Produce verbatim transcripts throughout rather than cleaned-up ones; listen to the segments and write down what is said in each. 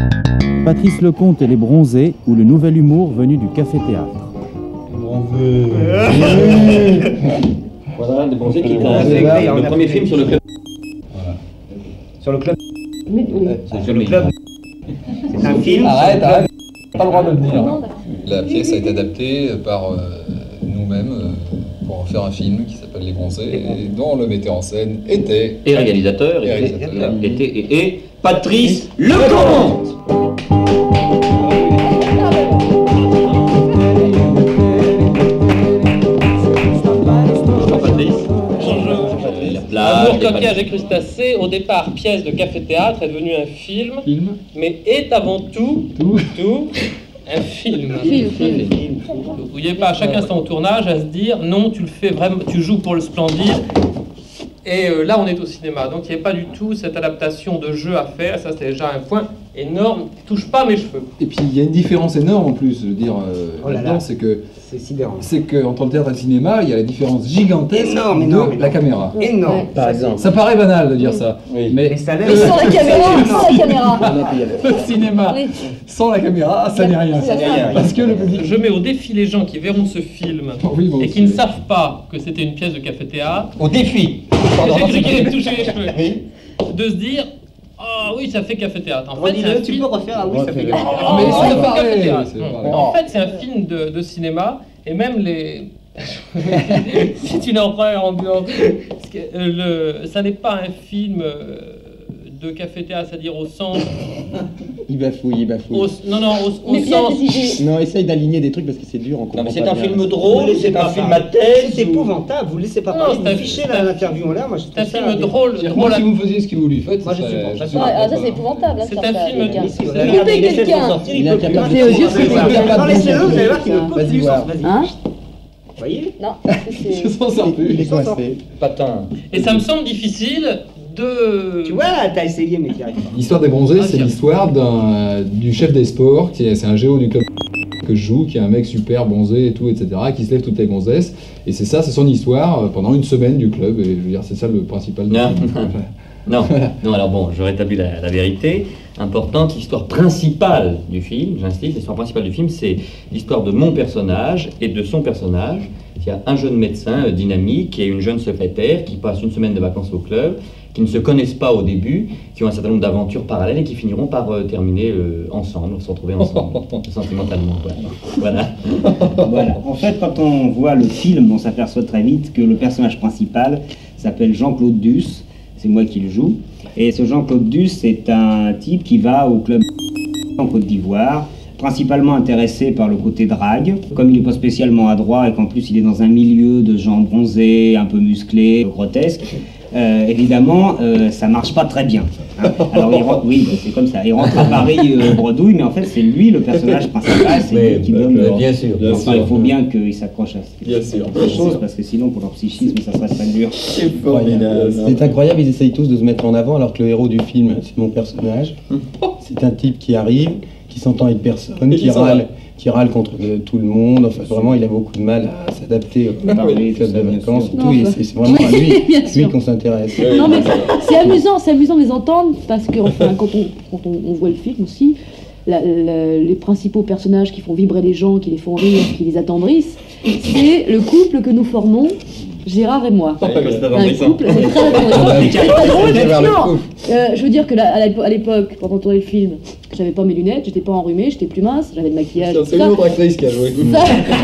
Patrice Lecomte et les Bronzés, ou le nouvel humour venu du café-théâtre. Bronzés. Voilà, les Bronzés qui est Bronzés, le premier film sur le club. Voilà. Sur le club. Oui. Sur le club. C'est un film. Arrête, arrête. Pas le droit de le dire. La pièce a été adaptée par euh, nous-mêmes euh, pour en faire un film qui s'appelle Les Bronzés, et dont le metteur en scène était... Et réalisateur, Et était, réalisateur. était, et, et Patrice Lecomte. Bonjour Patrice. Amour, coquillage et crustacés, au départ pièce de café-théâtre, est devenu un film, Film. mais est avant tout, Tout. tout un film. Film, film. Vous voyez pas à chaque instant au tournage à se dire non, tu le fais vraiment, tu joues pour le splendide. Et euh, là, on est au cinéma, donc il n'y a pas du tout cette adaptation de jeu à faire. Ça, c'est déjà un point énorme. Touche pas mes cheveux. Et puis il y a une différence énorme en plus, je veux dire, euh, Oh là là-dedans, là. c'est que C'est sidérant. c'est que entre le théâtre et le cinéma, il y a la différence gigantesque Énorme, de énorme, la énorme. caméra. Énorme. Ouais. Par exemple. Ça paraît banal de dire ça, Oui. mais Mais ça Mais sans la caméra, sans la caméra. le cinéma Oui. sans la caméra, ça n'est rien. Ça n'est rien. Parce que le public. Je mets au défi les gens qui verront ce film Oui, moi et aussi. qui ne savent pas que c'était une pièce de café-théâtre. Au défi. J'ai cru qu'il allait me toucher les cheveux. De se dire, ah oui, ça fait café-théâtre. En fait, c'est un Redis-le, tu film. peux refaire. Ah oui, ça fait Refais-le. gaffe. Oh, Mais oh, c'est ça fait pareil, café-théâtre. c'est Hum. pareil. En fait, c'est un film de, de cinéma et même les. C'est une horreur ambiante. Parce que, euh, le... Ça n'est pas un film euh, de café-théâtre, c'est-à-dire au sens. Il bafouille, il bafouille. Au... Non, non, au, au Mais bien sens. précisé. Non, essaye d'aligner des trucs parce que c'est dur, on comprend Non, mais c'est pas un bien. film Vous drôle, laissez c'est pas un film parler. à thèse. C'est ou- épouvantable, vous laissez pas Non, parler, c'est vous un- fichez c'est la- un- l'interview en l'air, moi je C'est un trouve ça... film drôle. C'est-à-dire, drôle moi, à- si vous me faisiez ce que vous lui faites, Moi, je ça serait- supporte pas. je Ouais, supporte ah, ça pas. c'est épouvantable. C'est ça, un ça, film quelqu'un. de- Couper Couper quelqu'un. Il est incapable C'est de- odieux, Vas-y, c'est vas-y, quelqu'un. Non, laissez-le, vous allez voir qu'il ne peut Vas-y plus voir. sortir. Vas-y. Hein? Vous voyez? Non, Je c'est... s'en sors plus. Il est coincé. Patin. Et ça me semble difficile de. Tu vois, t'as essayé, mais t'y arrives pas. L'histoire des Bronzés, Ah, c'est tiens. l'histoire d'un du chef des sports, qui est, c'est un géo du club que je joue, qui est un mec super bronzé et tout, et cetera, qui se lève toutes les gonzesses. Et c'est ça, c'est son histoire euh, pendant une semaine du club. Et je veux dire, c'est ça le principal. Non. Non, non, alors bon, je rétablis la, la vérité. Importante, l'histoire principale du film, j'insiste, l'histoire principale du film, c'est l'histoire de mon personnage et de son personnage. Il y a un jeune médecin euh, dynamique et une jeune secrétaire qui passent une semaine de vacances au club, qui ne se connaissent pas au début, qui ont un certain nombre d'aventures parallèles et qui finiront par euh, terminer euh, ensemble, se retrouver ensemble, sentimentalement. Voilà. Voilà. Voilà. En fait, quand on voit le film, on s'aperçoit très vite que le personnage principal s'appelle Jean-Claude Duss. C'est moi qui le joue. Et ce Jean-Claude Duss, c'est un type qui va au club en Côte d'Ivoire, principalement intéressé par le côté drague. Comme il n'est pas spécialement adroit et qu'en plus il est dans un milieu de gens bronzés, un peu musclés, grotesques, euh, évidemment, euh, ça marche pas très bien. Hein. Alors, il rentre, oui, bah, c'est comme ça. Il rentre à Paris euh, bredouille, mais en fait, c'est lui le personnage principal. C'est Mais, lui qui bah, donne. euh, le- bien sûr, bien Enfin, sûr. il faut bien qu'il s'accroche à ce Bien sûr, quelque bien chose, sûr. parce que sinon, pour leur psychisme, ça serait très dur. C'est C'est incroyable, ils essayent tous de se mettre en avant alors que le héros du film, c'est mon personnage. C'est un type qui arrive, qui s'entend avec personne, qui râle, qui râle contre euh, tout le monde. Enfin, vraiment, il a beaucoup de mal à s'adapter au Parler, club tout de ça, bien vacances sûr. et Non, tout. Et bah- c'est c'est vraiment à lui, Bien lui sûr. qu'on s'intéresse. Non mais c'est amusant, c'est amusant de les entendre parce que enfin, quand, on, quand on, on voit le film aussi, la- la- les principaux personnages qui font vibrer les gens, qui les font rire, qui les attendrissent, c'est le couple que nous formons, Gérard et moi. Un couple, c'est très attendrissant. C'est très drôle. Non, euh, je veux dire que là, à l'épo- à l'époque, quand on tournait le film, j'avais pas mes lunettes, j'étais pas enrhumée, j'étais plus mince, j'avais le maquillage. tout C'est ça. une autre actrice qui a joué. Ça,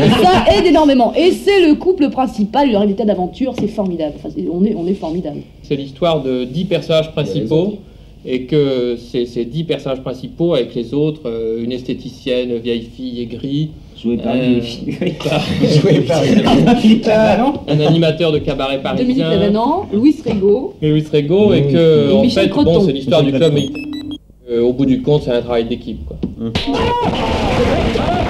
ça aide énormément. Et c'est le couple principal, il leur arrive des tas d'aventures, c'est formidable. Enfin, c'est- on, est, on est formidable. C'est l'histoire de dix personnages principaux et que ces, ces dix personnages principaux avec les autres, euh, une esthéticienne, vieille fille aigrie, Joué par Euh, une fille. Joué par Philippe Lavalon. un animateur de cabaret Dominique parisien, Lavanant, Louis Rego. et Louis Rego, et Mmh. que Et en Michel fait, Creton. bon, c'est l'histoire du Michel club, Creton. mais euh, au bout du compte, c'est un travail d'équipe, quoi.